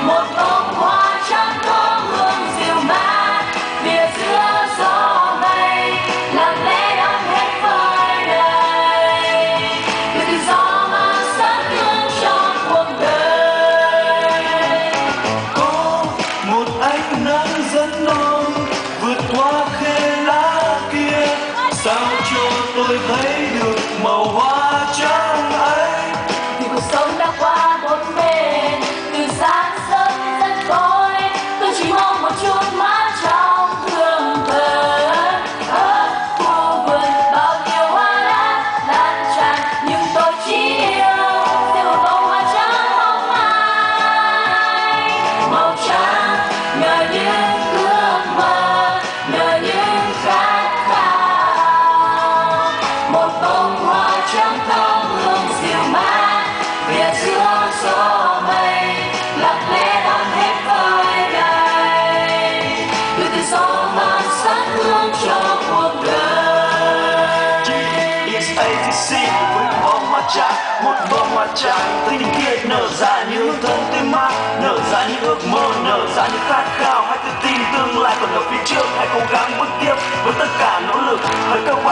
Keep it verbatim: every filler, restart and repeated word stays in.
một bông hoa trắng có hương dịu mát phía giữa gió mây, lặng lẽ đón hết phơi đầy người tự do mang sắc hương cho cuộc đời. Có một ánh nắng rất non vượt qua khe lá kia, sao cho tôi thấy được màu hoa trắng ấy. Vì cuộc sống đã qua một bên, từ sáng sớm đến giấc tối, tôi chỉ mong một chút mát trong hương thơm. Ở khu vườn bao nhiêu hoa lá lan tràn, nhưng tôi chỉ yêu riêng một bông hoa trắng mong manh. Màu trắng nhờ những ước mơ, nhờ những khát khao. Một bông hoa trắng thơm hương dịu mát phía giữa gió mây, lặng lẽ đón hết phơi đầy người tự do mang sắc hương cho cuộc đời. It's a tê xê với một bông hoa trắng, một bông hoa trắng tươi tinh khiết nở ra những hương thơm tươi mát, nở ra những ước mơ, nở ra những khát khao. Hãy tự tin tương lai còn ở phía trước, hãy cố gắng bước tiếp với tất cả nỗ lực. Hãy câu